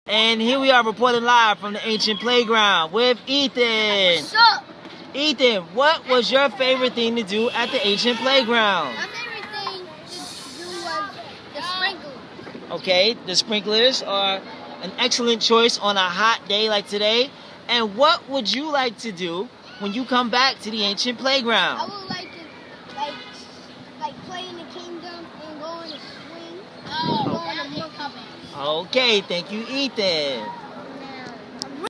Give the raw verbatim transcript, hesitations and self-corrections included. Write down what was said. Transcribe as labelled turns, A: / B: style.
A: And here we are reporting live from the Ancient Playground with Ethan.
B: What's up?
A: Ethan, what was your favorite thing to do at the Ancient Playground?
B: My favorite thing to do was the sprinklers.
A: Okay, the sprinklers are an excellent choice on a hot day like today. And what would you like to do when you come back to the Ancient Playground?
B: I would like to, like, like play in the kingdom and go on a swing. Oh, go on a monkey.
A: Okay, thank you, Ethan.